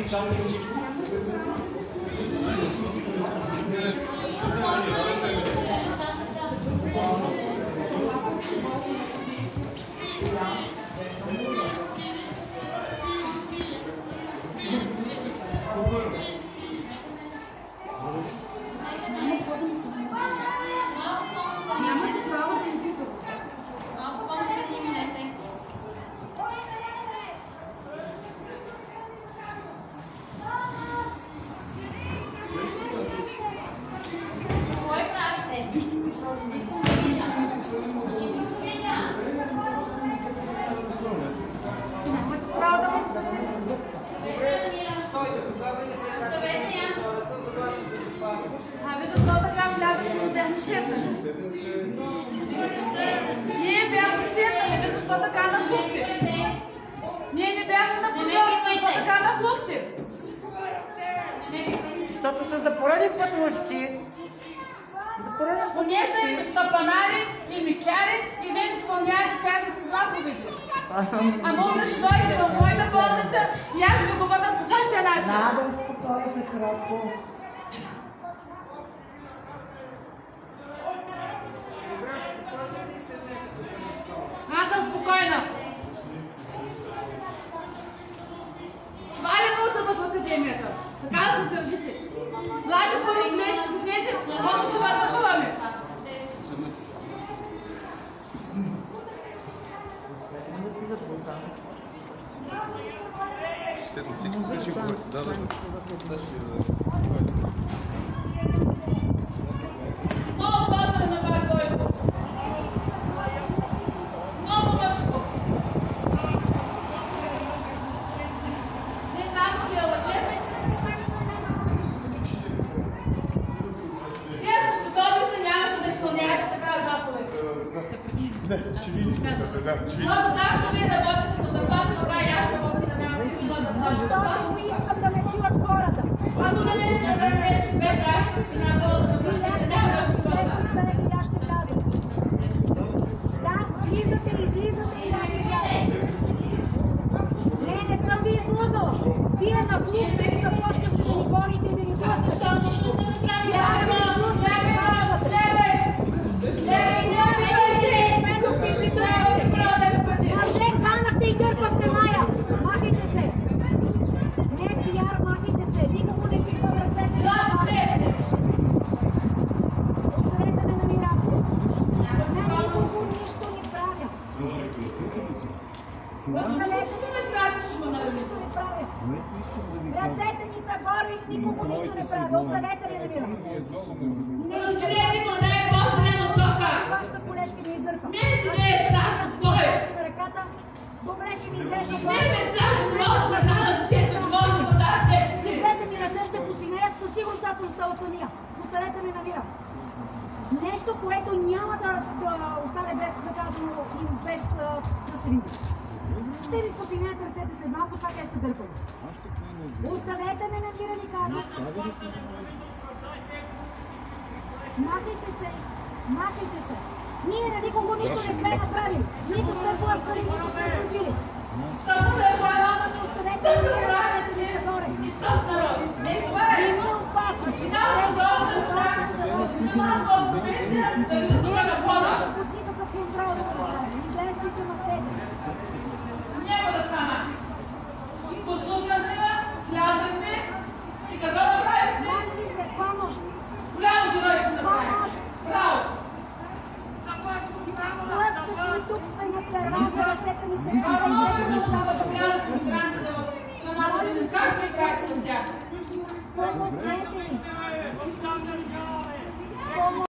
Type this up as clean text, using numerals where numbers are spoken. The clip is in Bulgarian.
печата и всичко. Нямате право да идите. Ние бяхме седнали, защо така нахлухте? Ние не бяхме на прозорците, защо така нахлухте? Защото са за пореден път лъжци. Ние са и тапанари, и микчари, и вие изпълнявате тяхните заповеди. Ама утре ще дойдете в моята болница и аз ще ви го върна по същия начин. Да, успокой се кратко. Аз съм спокойна. Това ли работа в академията? Така да се държите. Влади първо влезте, седнете, може ще ви атакуваме. Много базар на бай Бойко. Много мъжко. Не знам, че е лъжец. Вие престудоби се нямаше да изпълнявате така заповед. Не, че ви не сте сега. Може както вие работите за заплата, така и аз работя да нямам нищо да заплата. Защото не искам да ме чуят хората. А до мене не дадете бед, аз ще си набълна да бъдете, няма да го Да аз ще вляза. Да, влизате, излизате и аз ще вляза. Не съм ви излъгала. Вие нахлухте и започнахте да ни гоните и да ни Мъже, хванахте и дърпахте Майя. Махайте се. Не, Тияр, махайте се. Никого не пипам ръцете. Оставете ме на мира. Не, никого нищо не правя. Нищо не правя. Ръцете ми са горе и никого нищо не правя. Оставете ме на мира. Вашата колежка ми издърпа. Ръката. Добре, ще ми изрежда двете ми ръце ще посинеят, със сигурност аз съм стала самия. Оставете ме на мира. Нещо, което няма да остане без наказано и без да се види. Ще ви посинеят ръцете след малко, това къде сте дърпали. Оставете ме на мира, ми казвам. Махайте се. Махайте се. Ние на никого нищо не сме направили. Нито сте блъскали, нито сте били. Оставете ме на мира.